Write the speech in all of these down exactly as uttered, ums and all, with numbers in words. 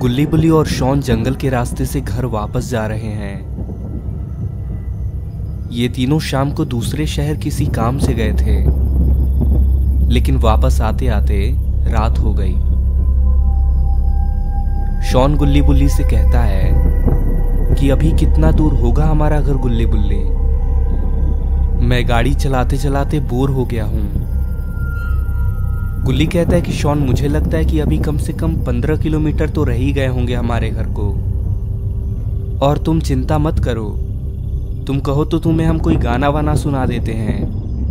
गुल्ली बुल्ली और शॉन जंगल के रास्ते से घर वापस जा रहे हैं। ये तीनों शाम को दूसरे शहर किसी काम से गए थे, लेकिन वापस आते आते रात हो गई। शॉन गुल्ली बुल्ली से कहता है कि अभी कितना दूर होगा हमारा घर गुल्ली बुल्ली, मैं गाड़ी चलाते चलाते बोर हो गया हूं। गुल्ली कहता है कि शॉन, मुझे लगता है कि अभी कम से कम पंद्रह किलोमीटर तो रह ही गए होंगे हमारे घर को, और तुम चिंता मत करो, तुम कहो तो तुम्हें हम कोई गाना वाना सुना देते हैं।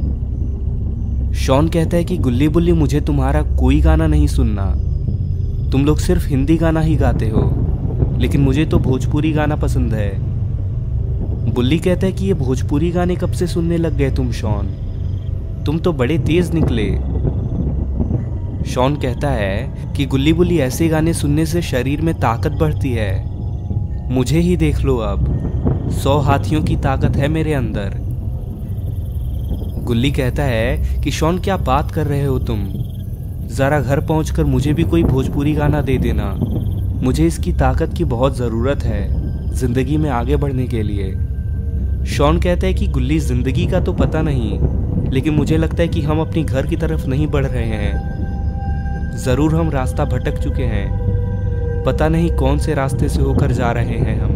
शॉन कहता है कि गुल्ली बुल्ली, मुझे तुम्हारा कोई गाना नहीं सुनना, तुम लोग सिर्फ हिंदी गाना ही गाते हो, लेकिन मुझे तो भोजपुरी गाना पसंद है। बुल्ली कहता है कि ये भोजपुरी गाने कब से सुनने लग गए तुम शॉन, तुम तो बड़े तेज निकले। शॉन कहता है कि गुल्ली बुल्ली, ऐसे गाने सुनने से शरीर में ताकत बढ़ती है, मुझे ही देख लो, अब सौ हाथियों की ताकत है मेरे अंदर। गुल्ली कहता है कि शॉन, क्या बात कर रहे हो तुम, जरा घर पहुंचकर मुझे भी कोई भोजपुरी गाना दे देना, मुझे इसकी ताकत की बहुत ज़रूरत है जिंदगी में आगे बढ़ने के लिए। शॉन कहता है कि गुल्ली, जिंदगी का तो पता नहीं, लेकिन मुझे लगता है कि हम अपनी घर की तरफ नहीं बढ़ रहे हैं, जरूर हम रास्ता भटक चुके हैं, पता नहीं कौन से रास्ते से होकर जा रहे हैं हम।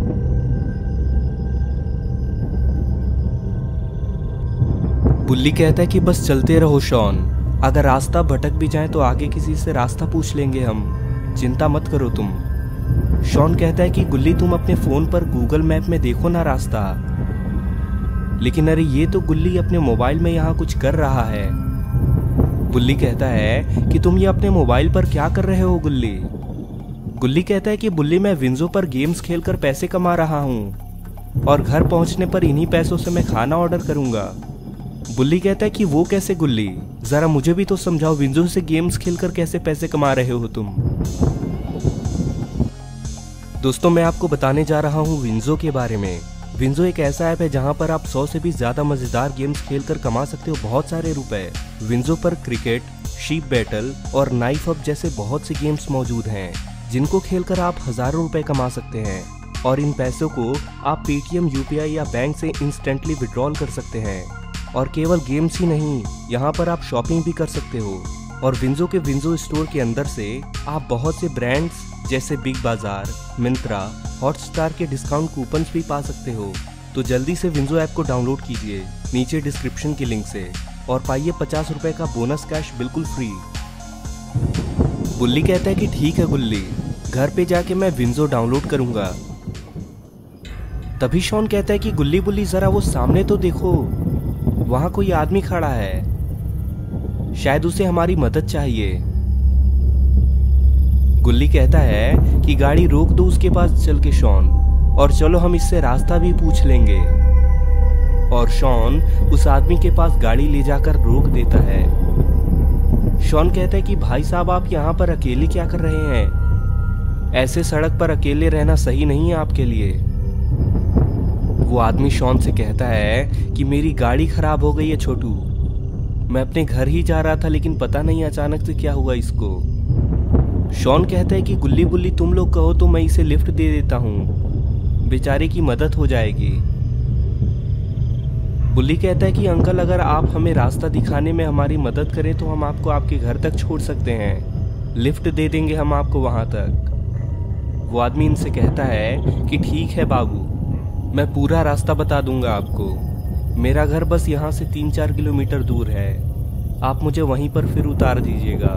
बुल्ली कहता है कि बस चलते रहो शॉन, अगर रास्ता भटक भी जाए तो आगे किसी से रास्ता पूछ लेंगे हम, चिंता मत करो तुम। शॉन कहता है कि गुल्ली, तुम अपने फोन पर गूगल मैप में देखो ना रास्ता, लेकिन अरे ये तो गुल्ली अपने मोबाइल में यहाँ कुछ कर रहा है। गुल्ली कहता है कि तुम ये अपने मोबाइल पर क्या कर रहे हो गुल्ली। गुल्ली कहता है कि बुल्ली, मैं विंजो पर गेम्स खेलकर पैसे कमा रहा हूँ, और घर पहुँचने पर इन्हीं पैसों से मैं खाना ऑर्डर करूँगा। बुल्ली कहता है कि वो कैसे गुल्ली, जरा मुझे भी तो समझाओ, विंजो से गेम्स खेलकर कैसे पैसे कमा रहे हो तुम। दोस्तों, मैं आपको बताने जा रहा हूँ विंजो के बारे में। विंजो एक ऐसा ऐप है जहां पर आप सौ से भी ज्यादा मजेदार गेम्स खेलकर कमा सकते हो बहुत सारे रुपए। विंजो पर क्रिकेट, शीप बैटल और नाइफ अप जैसे बहुत से गेम्स मौजूद हैं, जिनको खेलकर आप हजारों रुपए कमा सकते हैं, और इन पैसों को आप पेटीएम, यूपीआई या बैंक से इंस्टेंटली विड्रॉल कर सकते हैं। और केवल गेम्स ही नहीं, यहाँ पर आप शॉपिंग भी कर सकते हो, और विंजो के विंजो स्टोर के अंदर से आप बहुत से ब्रांड्स जैसे बिग बाजार, मिंत्रा, हॉटस्टार के डिस्काउंट कूपन्स भी पा सकते हो। तो जल्दी से विंजो ऐप को डाउनलोड कीजिए नीचे डिस्क्रिप्शन की लिंक से, और पाइए पचास रुपए का बोनस कैश बिल्कुल फ्री। बुल्ली कहता है कि ठीक है गुल्ली, घर पे जाके मैं विंजो डाउनलोड करूंगा। तभी शॉन कहता है कि गुल्ली बुल्ली, जरा वो सामने तो देखो, वहां कोई आदमी खड़ा है, शायद उसे हमारी मदद चाहिए। गुल्ली कहता है कि गाड़ी रोक दो उसके पास चल के शॉन, और चलो हम इससे रास्ता भी पूछ लेंगे। और शॉन उस आदमी के पास गाड़ी ले जाकर रोक देता है। शॉन कहता है कि भाई साहब, आप यहाँ पर अकेले क्या कर रहे हैं, ऐसे सड़क पर अकेले रहना सही नहीं है आपके लिए। वो आदमी शॉन से कहता है कि मेरी गाड़ी खराब हो गई है छोटू, मैं अपने घर ही जा रहा था, लेकिन पता नहीं अचानक से क्या हुआ इसको। शॉन कहता है कि गुल्ली बुल्ली, तुम लोग कहो तो मैं इसे लिफ्ट दे देता हूँ, बेचारे की मदद हो जाएगी। बुल्ली कहता है कि अंकल, अगर आप हमें रास्ता दिखाने में हमारी मदद करें तो हम आपको आपके घर तक छोड़ सकते हैं, लिफ्ट दे देंगे हम आपको वहां तक। वो आदमी इनसे कहता है कि ठीक है बाबू, मैं पूरा रास्ता बता दूंगा आपको, मेरा घर बस यहाँ से तीन चार किलोमीटर दूर है, आप मुझे वहीं पर फिर उतार दीजिएगा।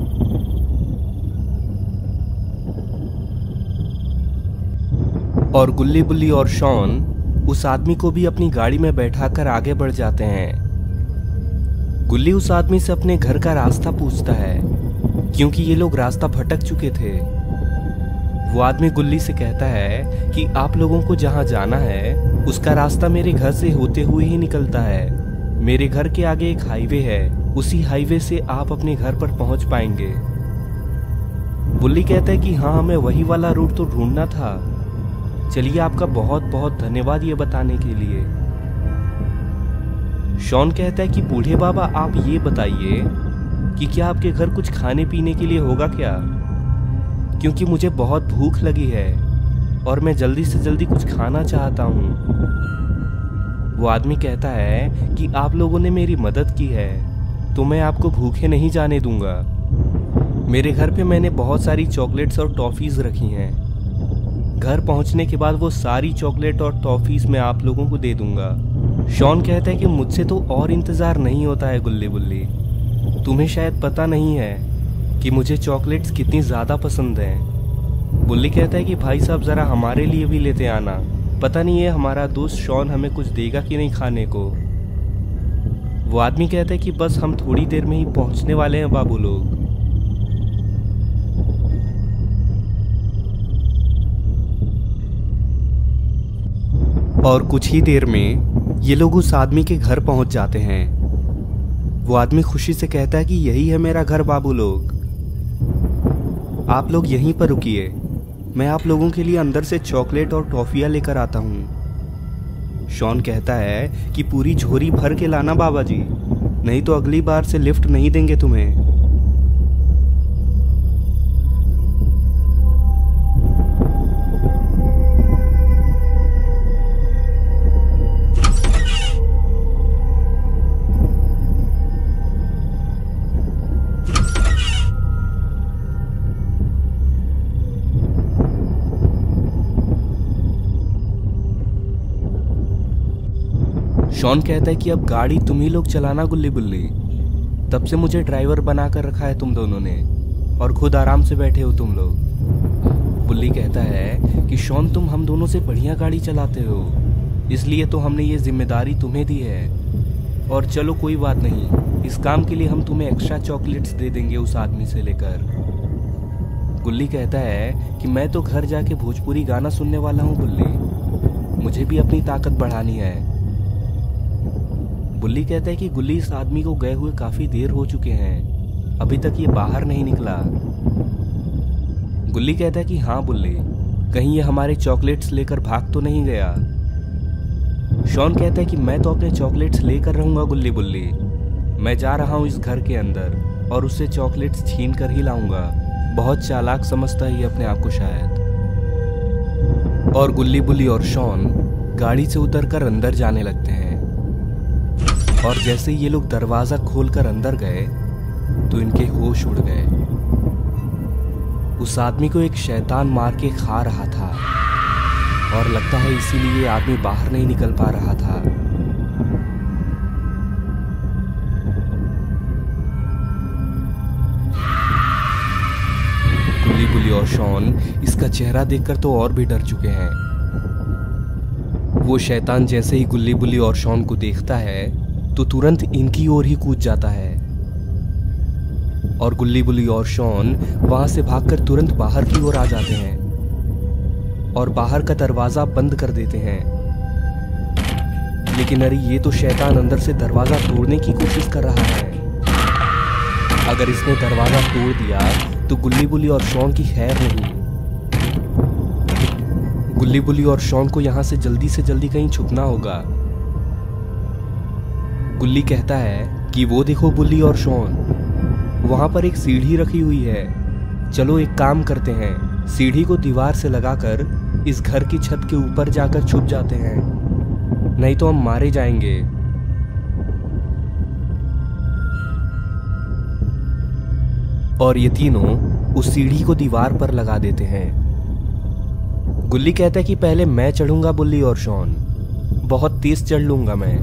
और गुल्ली बुल्ली और शॉन उस आदमी को भी अपनी गाड़ी में बैठाकर आगे बढ़ जाते हैं। गुल्ली उस आदमी से अपने घर का रास्ता पूछता है, क्योंकि ये लोग रास्ता भटक चुके थे। वो आदमी गुल्ली से कहता है कि आप लोगों को जहां जाना है उसका रास्ता मेरे घर से होते हुए ही निकलता है, मेरे घर के आगे एक हाईवे है, उसी हाईवे से आप अपने घर पर पहुंच पाएंगे। बुल्ली कहता है कि हाँ, हमें वही वाला रूट तो ढूंढना था, चलिए आपका बहुत बहुत धन्यवाद ये बताने के लिए। शॉन कहता है कि बूढ़े बाबा, आप ये बताइए कि क्या आपके घर कुछ खाने पीने के लिए होगा क्या, क्योंकि मुझे बहुत भूख लगी है और मैं जल्दी से जल्दी कुछ खाना चाहता हूँ। वो आदमी कहता है कि आप लोगों ने मेरी मदद की है तो मैं आपको भूखे नहीं जाने दूंगा। मेरे घर पे मैंने बहुत सारी चॉकलेट्स और टॉफ़ीज़ रखी हैं। घर पहुंचने के बाद वो सारी चॉकलेट और टॉफ़ीज़ मैं आप लोगों को दे दूंगा। शॉन कहता है कि मुझसे तो और इंतज़ार नहीं होता है गुल्ली बुल्ली। तुम्हें शायद पता नहीं है कि मुझे चॉकलेट्स कितनी ज़्यादा पसंद हैं। बुल्ली कहता है कि भाई साहब ज़रा हमारे लिए भी लेते आना, पता नहीं है हमारा दोस्त शॉन हमें कुछ देगा कि नहीं खाने को। वो आदमी कहता है कि बस हम थोड़ी देर में ही पहुंचने वाले हैं बाबू लोग। और कुछ ही देर में ये लोग उस आदमी के घर पहुंच जाते हैं। वो आदमी खुशी से कहता है कि यही है मेरा घर बाबू लोग, आप लोग यहीं पर रुकिए, मैं आप लोगों के लिए अंदर से चॉकलेट और टॉफियाँ लेकर आता हूँ। शॉन कहता है कि पूरी झोरी भर के लाना बाबा जी, नहीं तो अगली बार से लिफ्ट नहीं देंगे तुम्हें। शॉन कहता है कि अब गाड़ी तुम ही लोग चलाना गुल्ली बुल्ली, तब से मुझे ड्राइवर बना कर रखा है तुम दोनों ने और खुद आराम से बैठे हो तुम लोग। बुल्ली कहता है कि शॉन तुम हम दोनों से बढ़िया गाड़ी चलाते हो, इसलिए तो हमने ये जिम्मेदारी तुम्हें दी है। और चलो कोई बात नहीं, इस काम के लिए हम तुम्हें एक्स्ट्रा चॉकलेट्स दे देंगे उस आदमी से लेकर। गुल्ली कहता है कि मैं तो घर जाके भोजपुरी गाना सुनने वाला हूँ बुल्ली, मुझे भी अपनी ताकत बढ़ानी है। बुल्ली कहता है कि गुल्ली इस आदमी को गए हुए काफी देर हो चुके हैं, अभी तक ये बाहर नहीं निकला। गुल्ली कहता है कि हाँ बुल्ली, कहीं ये हमारे चॉकलेट्स लेकर भाग तो नहीं गया। शॉन कहता है कि मैं तो अपने चॉकलेट्स लेकर रहूंगा गुल्ली बुल्ली, मैं जा रहा हूँ इस घर के अंदर और उससे चॉकलेट्स छीन कर ही लाऊंगा। बहुत चालाक समझता है ये अपने आप को शायद। और गुल्ली बुल्ली और शॉन गाड़ी से उतरकर अंदर जाने लगते हैं। और जैसे ये लोग दरवाजा खोलकर अंदर गए तो इनके होश उड़ गए। उस आदमी को एक शैतान मार के खा रहा था और लगता है इसीलिए आदमी बाहर नहीं निकल पा रहा था। गुल्ली बुल्ली और शॉन इसका चेहरा देखकर तो और भी डर चुके हैं। वो शैतान जैसे ही गुल्ली बुल्ली और शॉन को देखता है तो तुरंत इनकी ओर ही कूद जाता है और गुल्ली बुल्ली और शॉन वहां से भागकर तुरंत बाहर की ओर आ जाते हैं और बाहर का दरवाजा बंद कर देते हैं। लेकिन अरे ये तो शैतान अंदर से दरवाजा तोड़ने की कोशिश कर रहा है। अगर इसने दरवाजा तोड़ दिया तो गुल्ली बुल्ली और शॉन की खैर नहीं। गुल्ली बुल्ली और शॉन को यहां से जल्दी से जल्दी कहीं छुपना होगा। गुल्ली कहता है कि वो देखो बुल्ली और शॉन, वहां पर एक सीढ़ी रखी हुई है, चलो एक काम करते हैं, सीढ़ी को दीवार से लगाकर इस घर की छत के ऊपर जाकर छुप जाते हैं, नहीं तो हम मारे जाएंगे। और ये तीनों उस सीढ़ी को दीवार पर लगा देते हैं। गुल्ली कहता है कि पहले मैं चढ़ूंगा बुल्ली और शॉन, बहुत तेज चढ़ लूंगा मैं।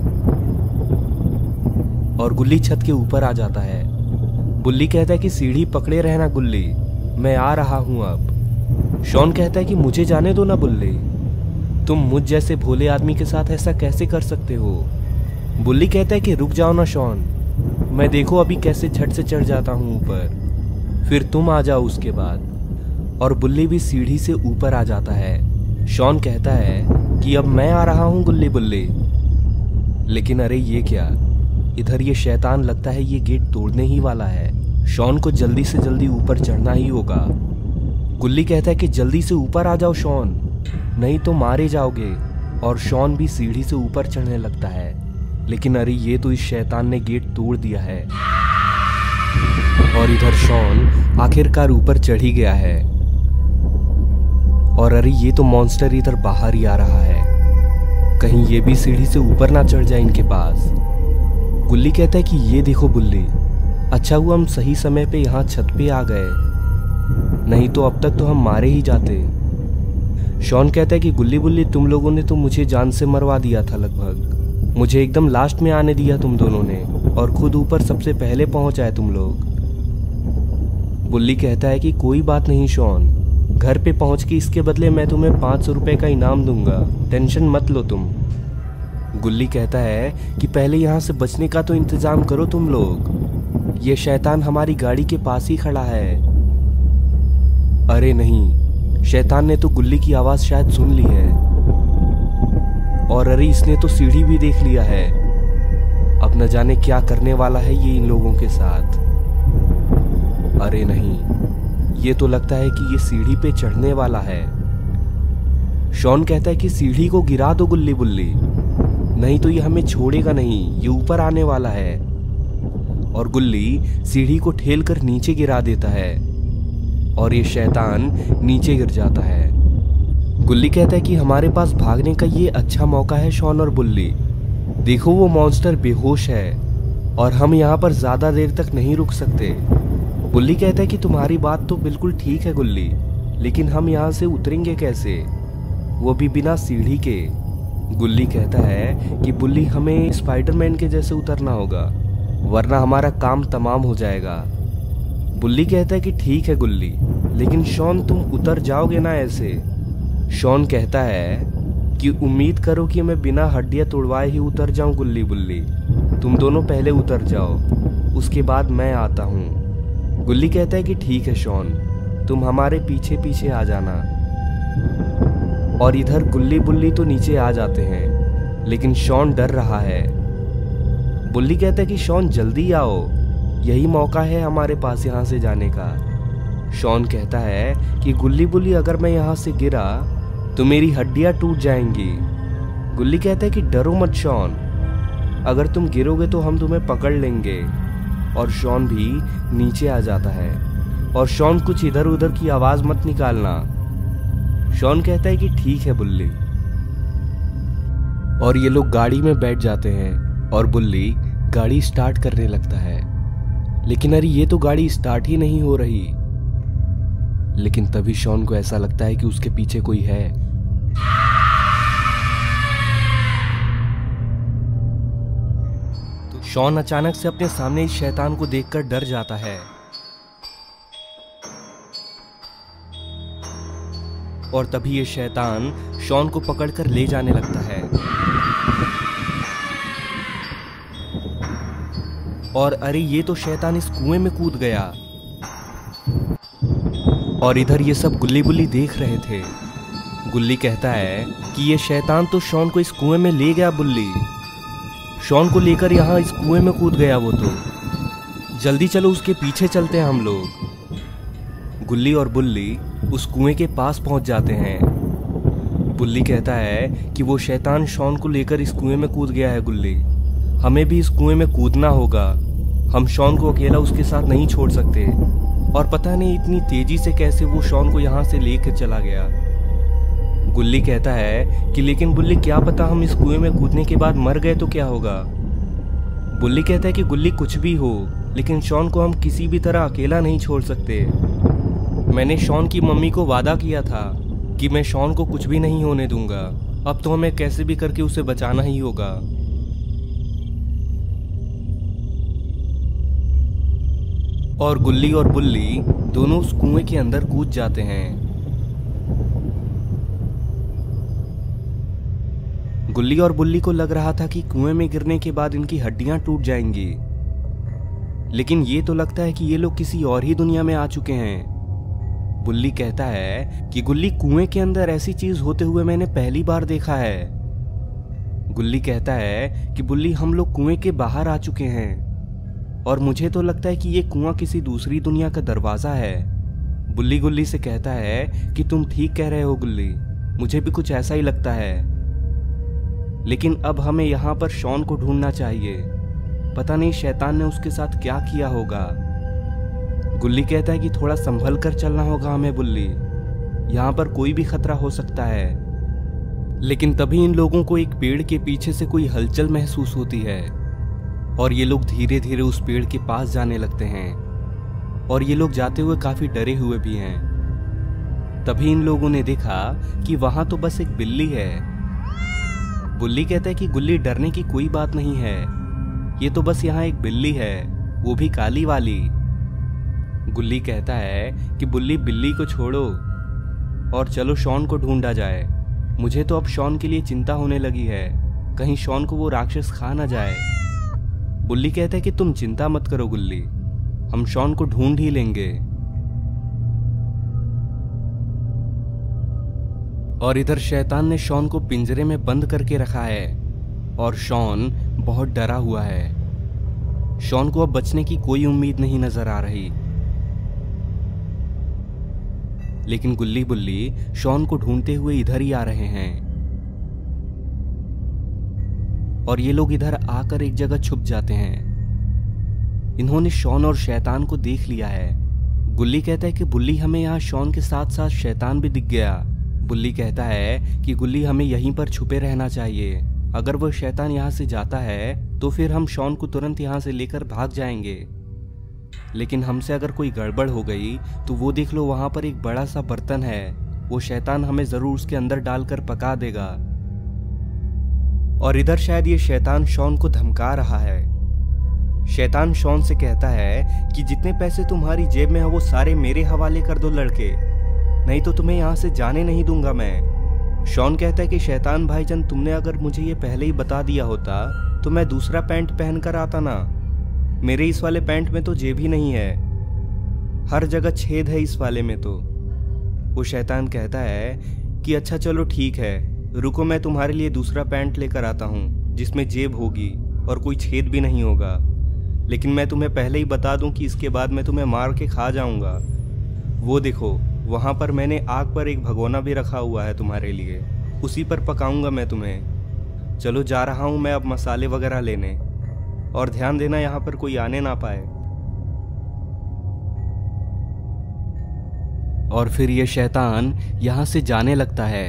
और गुल्ली छत के ऊपर आ जाता है। बुल्ली कहता है कि सीढ़ी पकड़े रहना गुल्ली, मैं आ रहा हूं अब। शॉन कहता है कि मुझे जाने दो ना बुल्ली, तुम मुझ जैसे भोले आदमी के साथ ऐसा कैसे कर सकते हो। बुल्ली कहता है कि रुक जाओ ना शॉन, मैं देखो अभी कैसे झट से चढ़ जाता हूं ऊपर, फिर तुम आ जाओ उसके बाद। और बुल्ली भी सीढ़ी से ऊपर आ जाता है। शॉन कहता है कि अब मैं आ रहा हूं गुल्ली बुल्ली। लेकिन अरे ये क्या, इधर ये शैतान लगता है ये गेट तोड़ने ही वाला है। शॉन को जल्दी से जल्दी ऊपर चढ़ना ही होगा। गुल्ली कहता है कि जल्दी से ऊपर आ जाओ शॉन, नहीं तो मारे जाओगे। और शॉन भी सीढ़ी से ऊपर चढ़ने लगता है। लेकिन अरे ये तो इस शैतान ने गेट तोड़ दिया है। और इधर शॉन आखिरकार ऊपर चढ़ ही गया है। और अरे ये तो मॉन्स्टर इधर बाहर ही आ रहा है, कहीं ये भी सीढ़ी से ऊपर ना चढ़ जाए इनके पास। गुल्ली कहता है कि ये देखो बुल्ली, अच्छा हुआ हम सही समय पे यहाँ छत पे आ गए, नहीं तो अब तक तो हम मारे ही जाते। शॉन कहता है कि गुल्ली बुल्ली तुम लोगों ने तो मुझे जान से मरवा दिया था लगभग, मुझे एकदम लास्ट में आने दिया तुम दोनों ने, और खुद ऊपर सबसे पहले पहुंच आए तुम लोग। बुल्ली कहता है कि कोई बात नहीं शॉन, घर पे पहुंच के इसके बदले मैं तुम्हें पाँच सौ रुपये का इनाम दूंगा, टेंशन मत लो तुम। गुल्ली कहता है कि पहले यहाँ से बचने का तो इंतजाम करो तुम लोग, ये शैतान हमारी गाड़ी के पास ही खड़ा है। अरे नहीं, शैतान ने तो गुल्ली की आवाज शायद सुन ली है, और अरे इसने तो सीढ़ी भी देख लिया है, अब न जाने क्या करने वाला है ये इन लोगों के साथ। अरे नहीं, ये तो लगता है कि ये सीढ़ी पे चढ़ने वाला है। शॉन कहता है कि सीढ़ी को गिरा दो गुल्ली बुल्ली, नहीं तो ये हमें छोड़ेगा नहीं, ये ऊपर आने वाला है। और गुल्ली सीढ़ी को ठेल कर नीचे गिरा देता है और ये शैतान नीचे गिर जाता है। गुल्ली कहता है कि हमारे पास भागने का ये अच्छा मौका है शॉन और बुल्ली, देखो वो मॉन्स्टर बेहोश है और हम यहाँ पर ज्यादा देर तक नहीं रुक सकते। बुल्ली कहता है कि तुम्हारी बात तो बिल्कुल ठीक है गुल्ली, लेकिन हम यहाँ से उतरेंगे कैसे, वो भी बिना सीढ़ी के। गुल्ली कहता है कि बुल्ली हमें स्पाइडरमैन के जैसे उतरना होगा, वरना हमारा काम तमाम हो जाएगा। बुल्ली कहता है कि ठीक है गुल्ली, लेकिन शॉन तुम उतर जाओगे ना ऐसे। शॉन कहता है कि उम्मीद करो कि मैं बिना हड्डियां तोड़वाए ही उतर जाऊं गुल्ली बुल्ली, तुम दोनों पहले उतर जाओ, उसके बाद मैं आता हूँ। गुल्ली कहता है कि ठीक है शॉन, तुम हमारे पीछे पीछे आ जाना। और इधर गुल्ली बुल्ली तो नीचे आ जाते हैं, लेकिन शॉन डर रहा है। बुल्ली कहता है कि शॉन जल्दी आओ, यही मौका है हमारे पास यहाँ से जाने का। शॉन कहता है कि गुल्ली बुल्ली अगर मैं यहाँ से गिरा तो मेरी हड्डियाँ टूट जाएंगी। गुल्ली कहता है कि डरो मत शॉन, अगर तुम गिरोगे तो हम तुम्हें पकड़ लेंगे। और शॉन भी नीचे आ जाता है। और शॉन कुछ इधर उधर की आवाज मत निकालना। शॉन कहता है कि ठीक है बुल्ली। और ये लोग गाड़ी में बैठ जाते हैं और बुल्ली गाड़ी स्टार्ट करने लगता है, लेकिन अरे ये तो गाड़ी स्टार्ट ही नहीं हो रही। लेकिन तभी शॉन को ऐसा लगता है कि उसके पीछे कोई है। तो शॉन अचानक से अपने सामने इस शैतान को देखकर डर जाता है और तभी ये शैतान शॉन को पकड़कर ले जाने लगता है। और अरे ये तो शैतान इस कुएं में कूद गया। और इधर ये सब गुल्ली बुल्ली देख रहे थे। गुल्ली कहता है कि ये शैतान तो शॉन को इस कुएं में ले गया बुल्ली, शॉन को लेकर यहाँ इस कुएं में कूद गया वो तो। जल्दी चलो उसके पीछे चलते हैं हम लोग। गुल्ली और बुल्ली उस कुएं के पास पहुंच जाते हैं। बुल्ली कहता है कि वो शैतान शॉन को लेकर इस कुएं में कूद गया है गुल्ली, हमें भी इस कुएं में कूदना होगा, हम शॉन को अकेला उसके साथ नहीं छोड़ सकते। और पता नहीं इतनी तेजी से कैसे वो शॉन को यहाँ से लेकर चला गया। गुल्ली कहता है कि लेकिन बुल्ली क्या पता हम इस कुएं में कूदने के बाद मर गए तो क्या होगा। बुल्ली कहता है कि गुल्ली कुछ भी हो, लेकिन शॉन को हम किसी भी तरह अकेला नहीं छोड़ सकते। मैंने शॉन की मम्मी को वादा किया था कि मैं शॉन को कुछ भी नहीं होने दूंगा, अब तो हमें कैसे भी करके उसे बचाना ही होगा। और गुल्ली और बुल्ली दोनों उस कुएं के अंदर कूद जाते हैं। गुल्ली और बुल्ली को लग रहा था कि कुएं में गिरने के बाद इनकी हड्डियां टूट जाएंगी, लेकिन ये तो लगता है कि ये लोग किसी और ही दुनिया में आ चुके हैं। बुल्ली कहता है कि गुल्ली कुएं के अंदर ऐसी चीज होते हुए मैंने पहली बार देखा है। गुल्ली कहता है कि बुल्ली हम लोग कुएं के बाहर आ चुके हैं और मुझे तो लगता है कि ये कुआं किसी दूसरी दुनिया का दरवाजा है। बुल्ली गुल्ली से कहता है कि तुम ठीक कह रहे हो गुल्ली, मुझे भी कुछ ऐसा ही लगता है, लेकिन अब हमें यहाँ पर शॉन को ढूंढना चाहिए, पता नहीं शैतान ने उसके साथ क्या किया होगा। गुल्ली कहता है कि थोड़ा संभल कर चलना होगा हमें बुल्ली, यहाँ पर कोई भी खतरा हो सकता है। लेकिन तभी इन लोगों को एक पेड़ के पीछे से कोई हलचल महसूस होती है और ये लोग धीरे धीरे उस पेड़ के पास जाने लगते हैं और ये लोग जाते हुए काफी डरे हुए भी हैं। तभी इन लोगों ने देखा कि वहां तो बस एक बिल्ली है। बुल्ली कहता है कि गुल्ली डरने की कोई बात नहीं है, ये तो बस यहाँ एक बिल्ली है, वो भी काली वाली। गुल्ली कहता है कि बुल्ली बिल्ली को छोड़ो और चलो शॉन को ढूंढा जाए। मुझे तो अब शॉन के लिए चिंता होने लगी है, कहीं शॉन को वो राक्षस खा ना जाए। बुल्ली कहता है कि तुम चिंता मत करो गुल्ली, हम शॉन को ढूंढ ही लेंगे। और इधर शैतान ने शॉन को पिंजरे में बंद करके रखा है और शॉन बहुत डरा हुआ है। शॉन को अब बचने की कोई उम्मीद नहीं नजर आ रही। लेकिन गुल्ली बुल्ली शॉन को ढूंढते हुए इधर ही आ रहे हैं और ये लोग इधर आकर एक जगह छुप जाते हैं। इन्होंने शॉन और शैतान को देख लिया है। गुल्ली कहता है कि बुल्ली हमें यहाँ शॉन के साथ साथ शैतान भी दिख गया। बुल्ली कहता है कि गुल्ली हमें यहीं पर छुपे रहना चाहिए, अगर वो शैतान यहाँ से जाता है तो फिर हम शॉन को तुरंत यहाँ से लेकर भाग जाएंगे। लेकिन हमसे अगर कोई गड़बड़ हो गई तो वो देख लो वहां पर एक बड़ा सा बर्तन है, वो शैतान हमें जरूर उसके अंदर डालकर पका देगा। और इधर शायद ये शैतान शॉन को धमका रहा है। शैतान शॉन से कहता है कि जितने पैसे तुम्हारी जेब में है वो सारे मेरे हवाले कर दो लड़के, नहीं तो तुम्हें यहाँ से जाने नहीं दूंगा मैं। शॉन कहता है कि शैतान भाईजान, तुमने अगर मुझे ये पहले ही बता दिया होता तो मैं दूसरा पैंट पहन कर आता ना। मेरे इस वाले पैंट में तो जेब ही नहीं है, हर जगह छेद है इस वाले में तो। वो शैतान कहता है कि अच्छा चलो ठीक है, रुको मैं तुम्हारे लिए दूसरा पैंट लेकर आता हूँ जिसमें जेब होगी और कोई छेद भी नहीं होगा। लेकिन मैं तुम्हें पहले ही बता दूं कि इसके बाद मैं तुम्हें मार के खा जाऊंगा। वो देखो वहां पर मैंने आग पर एक भगोना भी रखा हुआ है तुम्हारे लिए, उसी पर पकाऊंगा मैं तुम्हें। चलो जा रहा हूं मैं अब मसाले वगैरह लेने, और ध्यान देना यहाँ पर कोई आने ना पाए। और फिर ये शैतान यहां से जाने लगता है।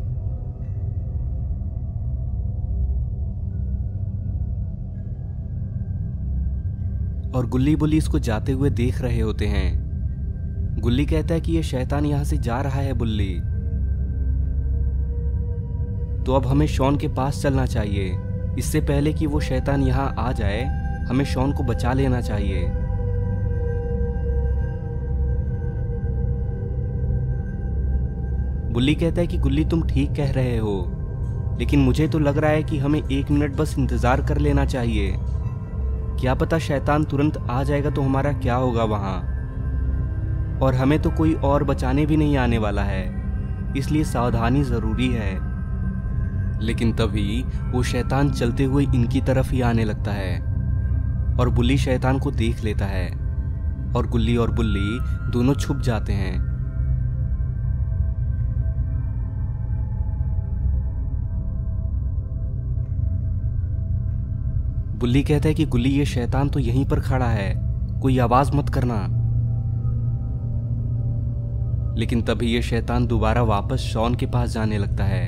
और गुल्ली बुल्ली इसको जाते हुए देख रहे होते हैं। गुल्ली कहता है कि ये शैतान यहां से जा रहा है बुल्ली, तो अब हमें शॉन के पास चलना चाहिए। इससे पहले कि वो शैतान यहां आ जाए हमें शॉन को बचा लेना चाहिए। बुल्ली कहता है कि गुल्ली तुम ठीक कह रहे हो, लेकिन मुझे तो लग रहा है कि हमें एक मिनट बस इंतजार कर लेना चाहिए। क्या पता शैतान तुरंत आ जाएगा तो हमारा क्या होगा वहां, और हमें तो कोई और बचाने भी नहीं आने वाला है, इसलिए सावधानी जरूरी है। लेकिन तभी वो शैतान चलते हुए इनकी तरफ ही आने लगता है और बुल्ली शैतान को देख लेता है और गुल्ली और बुल्ली दोनों छुप जाते हैं। बुल्ली कहता है कि गुल्ली ये शैतान तो यहीं पर खड़ा है, कोई आवाज मत करना। लेकिन तभी ये शैतान दोबारा वापस शॉन के पास जाने लगता है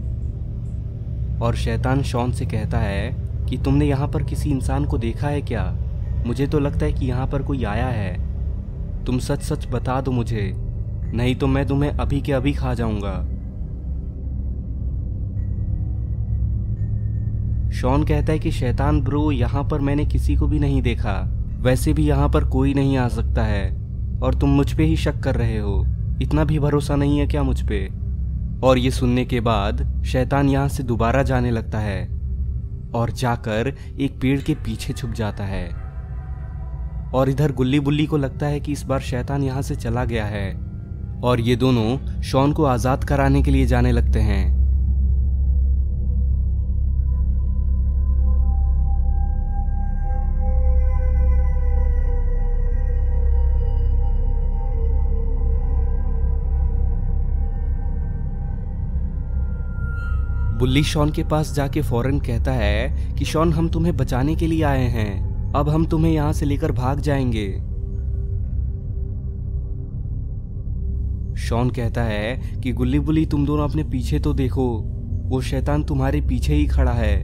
और शैतान शॉन से कहता है कि तुमने यहाँ पर किसी इंसान को देखा है क्या? मुझे तो लगता है कि यहाँ पर कोई आया है, तुम सच सच बता दो मुझे, नहीं तो मैं तुम्हें अभी के अभी खा जाऊंगा। शॉन कहता है कि शैतान ब्रो, यहाँ पर मैंने किसी को भी नहीं देखा, वैसे भी यहाँ पर कोई नहीं आ सकता है और तुम मुझ पे ही शक कर रहे हो, इतना भी भरोसा नहीं है क्या मुझ पे? और ये सुनने के बाद शैतान यहाँ से दोबारा जाने लगता है और जाकर एक पेड़ के पीछे छुप जाता है। और इधर गुल्ली बुल्ली को लगता है कि इस बार शैतान यहाँ से चला गया है और ये दोनों शॉन को आजाद कराने के लिए जाने लगते हैं। बुल्ली शॉन के पास जाके फौरन कहता है कि शॉन, हम तुम्हें बचाने के लिए आए हैं, अब हम तुम्हें यहां से लेकर भाग जाएंगे। शॉन कहता है कि गुल्ली बुल्ली तुम दोनों अपने पीछे तो देखो, वो शैतान तुम्हारे पीछे ही खड़ा है।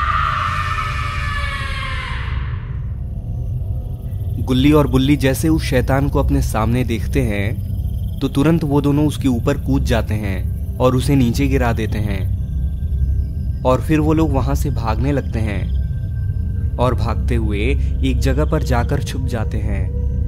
गुल्ली और बुल्ली जैसे उस शैतान को अपने सामने देखते हैं तो तुरंत वो दोनों उसके ऊपर कूद जाते हैं और उसे नीचे गिरा देते हैं। और फिर वो लोग वहां से भागने लगते हैं और भागते हुए एक जगह पर जाकर छुप जाते हैं।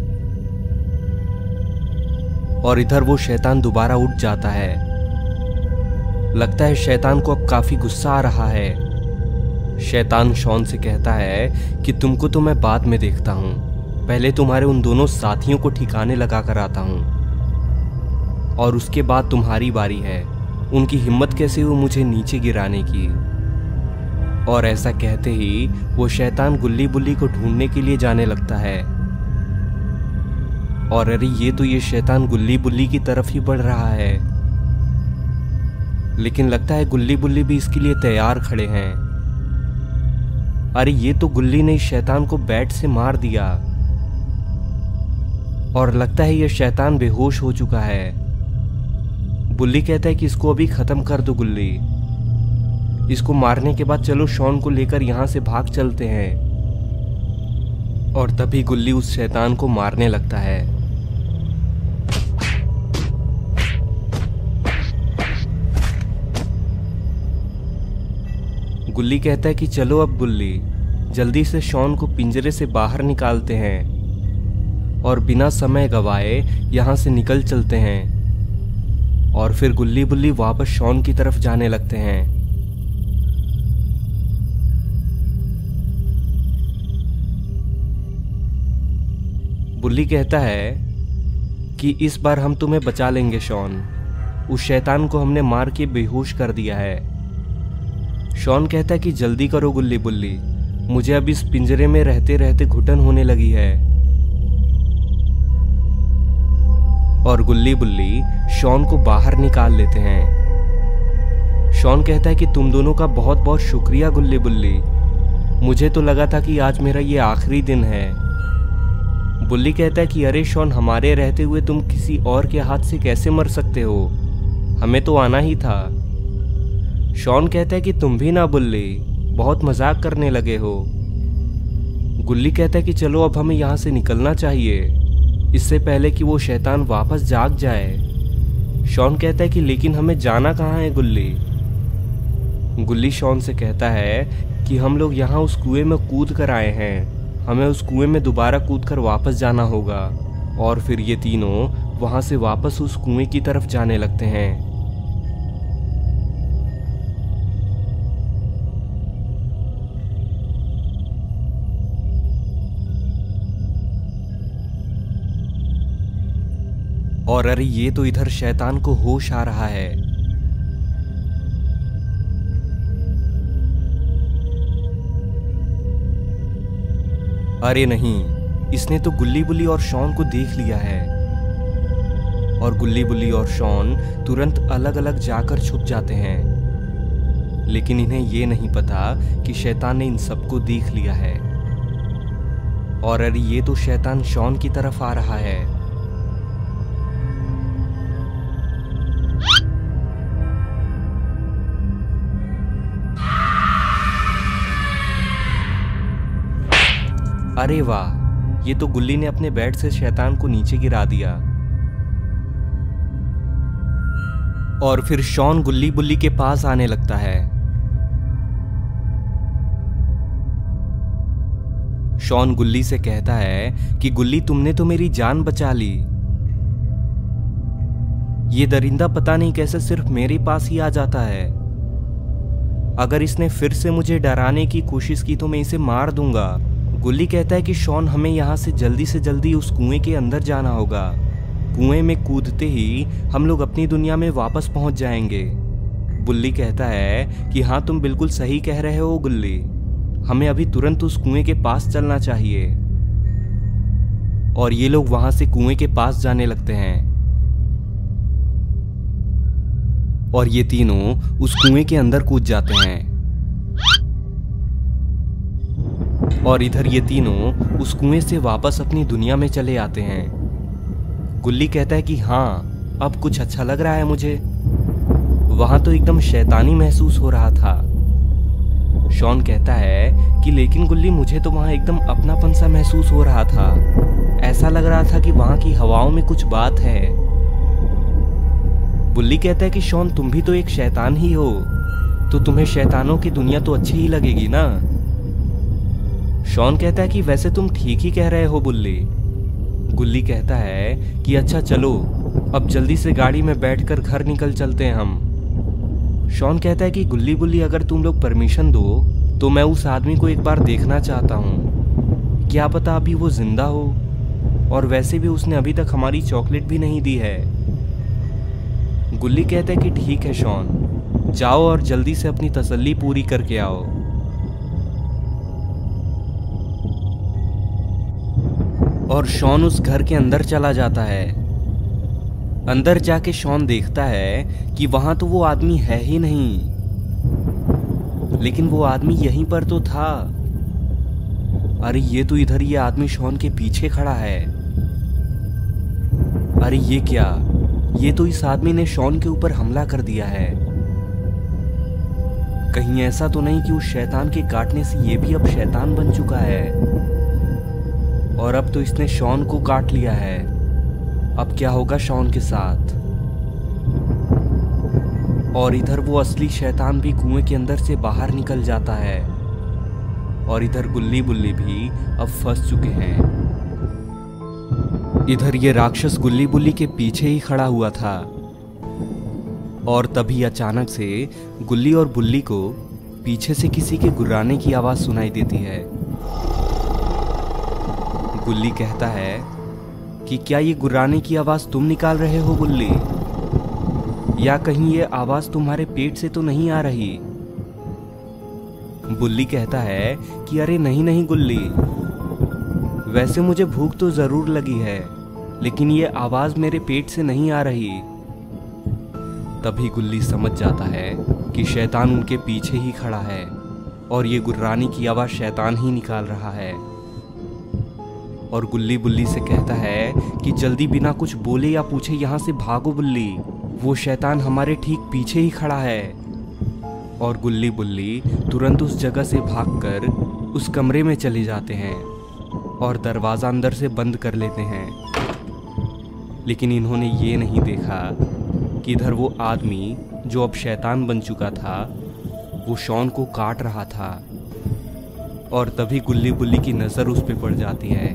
और इधर वो शैतान दोबारा उठ जाता है। लगता है शैतान को अब काफी गुस्सा आ रहा है। शैतान शॉन से कहता है कि तुमको तो मैं बाद में देखता हूं, पहले तुम्हारे उन दोनों साथियों को ठिकाने लगा कर आता हूं और उसके बाद तुम्हारी बारी है। उनकी हिम्मत कैसे हुई मुझे नीचे गिराने की। और ऐसा कहते ही वो शैतान गुल्ली बुल्ली को ढूंढने के लिए जाने लगता है। और अरे ये तो ये शैतान गुल्ली बुल्ली की तरफ ही बढ़ रहा है, लेकिन लगता है गुल्ली बुल्ली भी इसके लिए तैयार खड़े हैं। अरे ये तो गुल्ली ने इस शैतान को बैट से मार दिया और लगता है ये शैतान बेहोश हो चुका है। बुल्ली कहता है कि इसको अभी खत्म कर दो गुल्ली, इसको मारने के बाद चलो शॉन को लेकर यहां से भाग चलते हैं। और तभी गुल्ली उस शैतान को मारने लगता है। गुल्ली कहता है कि चलो अब बुल्ली, जल्दी से शॉन को पिंजरे से बाहर निकालते हैं और बिना समय गवाए यहां से निकल चलते हैं। और फिर गुल्ली बुल्ली वापस शॉन की तरफ जाने लगते हैं। बुल्ली कहता है कि इस बार हम तुम्हें बचा लेंगे शॉन, उस शैतान को हमने मार के बेहोश कर दिया है। शॉन कहता है कि जल्दी करो गुल्ली बुल्ली, मुझे अब इस पिंजरे में रहते रहते घुटन होने लगी है। और गुल्ली बुल्ली शॉन को बाहर निकाल लेते हैं। शॉन कहता है कि तुम दोनों का बहुत बहुत शुक्रिया गुल्ली बुल्ली, मुझे तो लगा था कि आज मेरा ये आखिरी दिन है। बुल्ली कहता है कि अरे शॉन, हमारे रहते हुए तुम किसी और के हाथ से कैसे मर सकते हो, हमें तो आना ही था। शॉन कहता है कि तुम भी ना बुल्ली, बहुत मजाक करने लगे हो। गुल्ली कहता है कि चलो अब हमें यहाँ से निकलना चाहिए, इससे पहले कि वो शैतान वापस जाग जाए। शॉन कहता है कि लेकिन हमें जाना कहाँ है गुल्ली। गुल्ली शॉन से कहता है कि हम लोग यहाँ उस कुएं में कूद कर आए हैं, हमें उस कुएं में दोबारा कूद कर वापस जाना होगा। और फिर ये तीनों वहाँ से वापस उस कुएं की तरफ जाने लगते हैं। और अरे ये तो इधर शैतान को होश आ रहा है। अरे नहीं, इसने तो गुल्ली बुल्ली और शॉन को देख लिया है। और गुल्ली बुल्ली और शॉन तुरंत अलग अलग जाकर छुप जाते हैं, लेकिन इन्हें ये नहीं पता कि शैतान ने इन सबको देख लिया है। और अरे ये तो शैतान शॉन की तरफ आ रहा है। अरे वाह, ये तो गुल्ली ने अपने बैट से शैतान को नीचे गिरा दिया। और फिर शॉन गुल्ली बुल्ली के पास आने लगता है। शॉन गुल्ली से कहता है कि गुल्ली तुमने तो मेरी जान बचा ली। ये दरिंदा पता नहीं कैसे सिर्फ मेरे पास ही आ जाता है। अगर इसने फिर से मुझे डराने की कोशिश की तो मैं इसे मार दूंगा। गुल्ली कहता है कि शॉन हमें यहाँ से जल्दी से जल्दी उस कुएं के अंदर जाना होगा। कुएं में कूदते ही हम लोग अपनी दुनिया में वापस पहुंच जाएंगे। बुल्ली कहता है कि हाँ तुम बिल्कुल सही कह रहे हो गुल्ली, हमें अभी तुरंत उस कुएं के पास चलना चाहिए। और ये लोग वहां से कुएं के पास जाने लगते हैं। और ये तीनों उस कुएं के अंदर कूद जाते हैं। और इधर ये तीनों उस कुएं से वापस अपनी दुनिया में चले आते हैं। गुल्ली कहता है कि हाँ अब कुछ अच्छा लग रहा है मुझे। वहां तो एकदम शैतानी महसूस हो रहा था। शॉन कहता है कि लेकिन गुल्ली मुझे तो वहां एकदम अपनापन सा महसूस हो रहा था। ऐसा लग रहा था कि वहां की हवाओं में कुछ बात है। बुल्ली कहता है कि शॉन तुम भी तो एक शैतान ही हो, तो तुम्हें शैतानों की दुनिया तो अच्छी ही लगेगी ना। शॉन कहता है कि वैसे तुम ठीक ही कह रहे हो बुल्ली। गुल्ली कहता है कि अच्छा चलो अब जल्दी से गाड़ी में बैठकर घर निकल चलते हैं हम। शॉन कहता है कि गुल्ली बुल्ली अगर तुम लोग परमिशन दो तो मैं उस आदमी को एक बार देखना चाहता हूँ। क्या पता अभी वो जिंदा हो, और वैसे भी उसने अभी तक हमारी चॉकलेट भी नहीं दी है। गुल्ली कहता है कि ठीक है शॉन, जाओ और जल्दी से अपनी तसल्ली पूरी करके आओ। और शॉन उस घर के अंदर चला जाता है। अंदर जाके शॉन देखता है कि वहां तो वो आदमी है ही नहीं, लेकिन वो आदमी यहीं पर तो था। अरे ये तो इधर ये आदमी शॉन के पीछे खड़ा है। अरे ये क्या, ये तो इस आदमी ने शॉन के ऊपर हमला कर दिया है। कहीं ऐसा तो नहीं कि उस शैतान के काटने से ये भी अब शैतान बन चुका है, और अब तो इसने शॉन को काट लिया है। अब क्या होगा शॉन के साथ। और इधर वो असली शैतान भी कुएं के अंदर से बाहर निकल जाता है, और इधर गुल्ली बुल्ली भी अब फंस चुके हैं। इधर ये राक्षस गुल्ली बुल्ली के पीछे ही खड़ा हुआ था, और तभी अचानक से गुल्ली और बुल्ली को पीछे से किसी के गुर्राने की आवाज सुनाई देती है। गुल्ली कहता है कि क्या ये गुर्राने की आवाज तुम निकाल रहे हो गुल्ली, या कहीं ये आवाज तुम्हारे पेट से तो नहीं आ रही। बुल्ली कहता है कि अरे नहीं नहीं गुल्ली, वैसे मुझे भूख तो जरूर लगी है, लेकिन ये आवाज मेरे पेट से नहीं आ रही। तभी गुल्ली समझ जाता है कि शैतान उनके पीछे ही खड़ा है, और ये गुर्राने की आवाज शैतान ही निकाल रहा है। और गुल्ली बुल्ली से कहता है कि जल्दी बिना कुछ बोले या पूछे यहाँ से भागो बुल्ली, वो शैतान हमारे ठीक पीछे ही खड़ा है। और गुल्ली बुल्ली तुरंत उस जगह से भागकर उस कमरे में चले जाते हैं और दरवाज़ा अंदर से बंद कर लेते हैं। लेकिन इन्होंने ये नहीं देखा कि इधर वो आदमी जो अब शैतान बन चुका था वो शॉन को काट रहा था। और तभी गुल्ली बुल्ली की नज़र उस पर पड़ जाती है।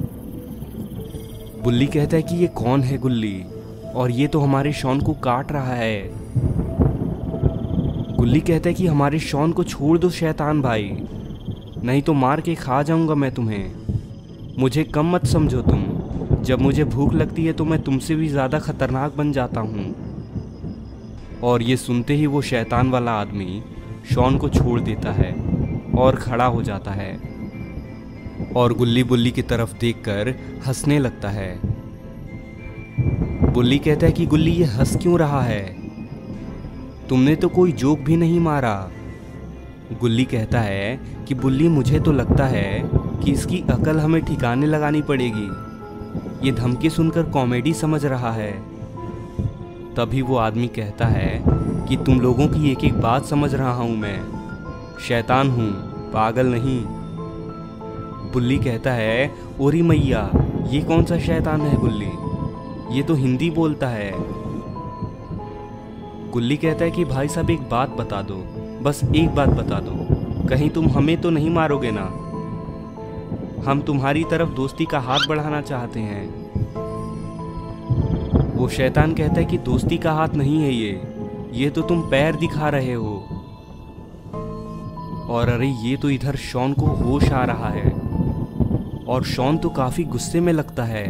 बुल्ली कहता है कि ये कौन है गुल्ली, और ये तो हमारे शॉन को काट रहा है। गुल्ली कहता है कि हमारे शॉन को छोड़ दो शैतान भाई, नहीं तो मार के खा जाऊंगा मैं तुम्हें। मुझे कम मत समझो तुम, जब मुझे भूख लगती है तो मैं तुमसे भी ज़्यादा खतरनाक बन जाता हूँ। और ये सुनते ही वो शैतान वाला आदमी शॉन को छोड़ देता है और खड़ा हो जाता है, और गुल्ली बुल्ली की तरफ देखकर हंसने लगता है। बुल्ली कहता है कि गुल्ली ये हंस क्यों रहा है, तुमने तो कोई जोक भी नहीं मारा। गुल्ली कहता है कि बुल्ली मुझे तो लगता है कि इसकी अकल हमें ठिकाने लगानी पड़ेगी, ये धमकी सुनकर कॉमेडी समझ रहा है। तभी वो आदमी कहता है कि तुम लोगों की एक एक बात समझ रहा हूँ मैं, शैतान हूँ, पागल नहीं। बुल्ली कहता है ओरी मैया, ये कौन सा शैतान है गुल्ली, ये तो हिंदी बोलता है। गुल्ली कहता है कि भाई साहब एक बात बता दो, बस एक बात बता दो, कहीं तुम हमें तो नहीं मारोगे ना, हम तुम्हारी तरफ दोस्ती का हाथ बढ़ाना चाहते हैं। वो शैतान कहता है कि दोस्ती का हाथ नहीं है ये ये तो तुम पैर दिखा रहे हो। और अरे ये तो इधर शॉन को होश आ रहा है, और शॉन तो काफी गुस्से में लगता है।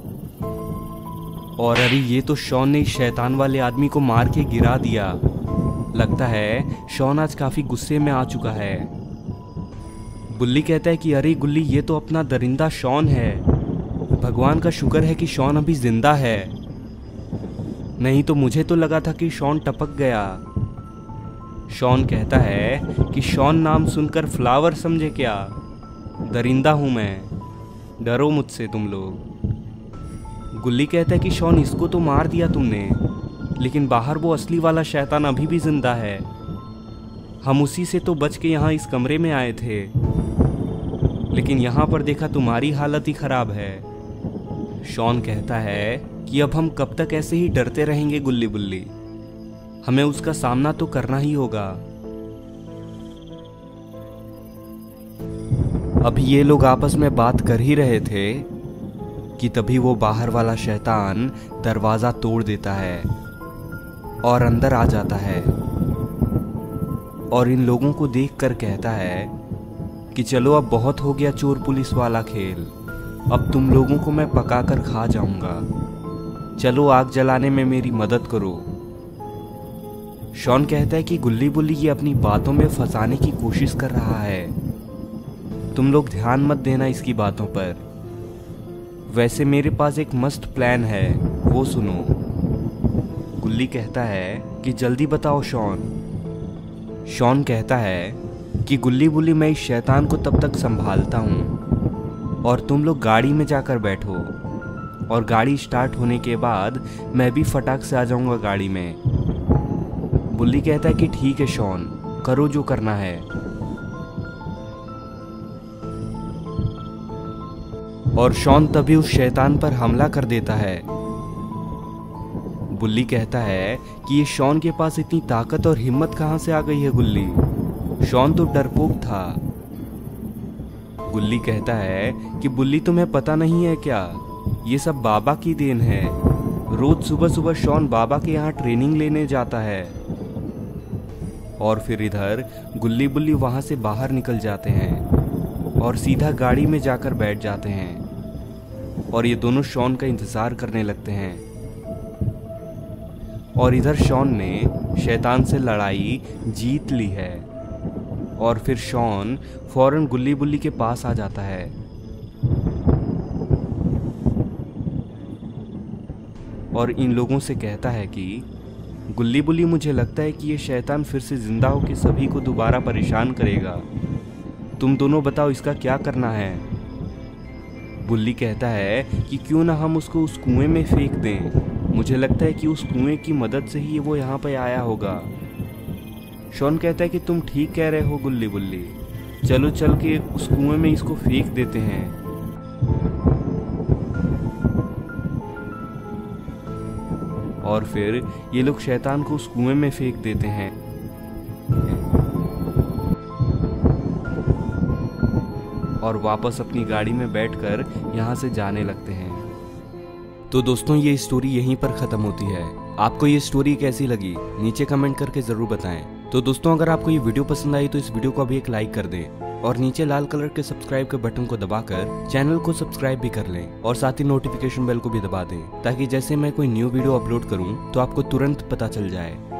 और अरे ये तो शॉन ने शैतान वाले आदमी को मार के गिरा दिया। लगता है शॉन आज काफी गुस्से में आ चुका है। बुल्ली कहता है कि अरे गुल्ली ये तो अपना दरिंदा शॉन है, भगवान का शुक्र है कि शॉन अभी जिंदा है, नहीं तो मुझे तो लगा था कि शॉन टपक गया। शॉन कहता है कि शॉन नाम सुनकर फ्लावर समझे क्या, दरिंदा हूं मैं, डरो मुझसे तुम लोग। गुल्ली कहता है कि शॉन इसको तो मार दिया तुमने, लेकिन बाहर वो असली वाला शैतान अभी भी जिंदा है। हम उसी से तो बच के यहाँ इस कमरे में आए थे, लेकिन यहाँ पर देखा तुम्हारी हालत ही खराब है। शॉन कहता है कि अब हम कब तक ऐसे ही डरते रहेंगे गुल्ली बुल्ली, हमें उसका सामना तो करना ही होगा। अभी ये लोग आपस में बात कर ही रहे थे कि तभी वो बाहर वाला शैतान दरवाजा तोड़ देता है और अंदर आ जाता है और इन लोगों को देखकर कहता है कि चलो अब बहुत हो गया चोर पुलिस वाला खेल, अब तुम लोगों को मैं पकाकर खा जाऊंगा, चलो आग जलाने में मेरी मदद करो। शॉन कहता है कि गुल्ली बुल्ली ये अपनी बातों में फंसाने की कोशिश कर रहा है, तुम लोग ध्यान मत देना इसकी बातों पर, वैसे मेरे पास एक मस्त प्लान है, वो सुनो। गुल्ली कहता है कि जल्दी बताओ शॉन। शॉन कहता है कि गुल्ली बुल्ली मैं इस शैतान को तब तक संभालता हूँ और तुम लोग गाड़ी में जाकर बैठो, और गाड़ी स्टार्ट होने के बाद मैं भी फटाक से आ जाऊंगा गाड़ी में। बुल्ली कहता है कि ठीक है शॉन, करो जो करना है। और शॉन तभी उस शैतान पर हमला कर देता है। बुल्ली कहता है कि ये शॉन के पास इतनी ताकत और हिम्मत कहां से आ गई है गुल्ली, शॉन तो डरपोक था। गुल्ली कहता है कि बुल्ली तुम्हें पता नहीं है क्या, ये सब बाबा की देन है, रोज सुबह सुबह शॉन बाबा के यहाँ ट्रेनिंग लेने जाता है। और फिर इधर गुल्ली बुल्ली वहां से बाहर निकल जाते हैं और सीधा गाड़ी में जाकर बैठ जाते हैं और ये दोनों शॉन का इंतजार करने लगते हैं। और इधर शॉन ने शैतान से लड़ाई जीत ली है और फिर शॉन फौरन गुल्ली बुल्ली के पास आ जाता है और इन लोगों से कहता है कि गुल्ली बुल्ली मुझे लगता है कि ये शैतान फिर से जिंदा होकर सभी को दोबारा परेशान करेगा, तुम दोनों बताओ इसका क्या करना है। बुल्ली कहता है कि क्यों ना हम उसको उस कुएं में फेंक दें, मुझे लगता है कि उस कुएं की मदद से ही वो यहाँ पे आया होगा। शॉन कहता है कि तुम ठीक कह रहे हो गुल्ली बुल्ली, चलो चल के उस कुएं में इसको फेंक देते हैं। और फिर ये लोग शैतान को उस कुएं में फेंक देते हैं और वापस अपनी गाड़ी में बैठकर यहाँ से जाने लगते हैं। तो दोस्तों ये स्टोरी यहीं पर खत्म होती है। आपको ये स्टोरी कैसी लगी नीचे कमेंट करके जरूर बताएं। तो दोस्तों अगर आपको ये वीडियो पसंद आई तो इस वीडियो को अभी एक लाइक कर दें और नीचे लाल कलर के सब्सक्राइब के बटन को दबाकर चैनल को सब्सक्राइब भी कर लें और साथ ही नोटिफिकेशन बेल को भी दबा दें ताकि जैसे मैं कोई न्यू वीडियो अपलोड करूं तो आपको तुरंत पता चल जाए।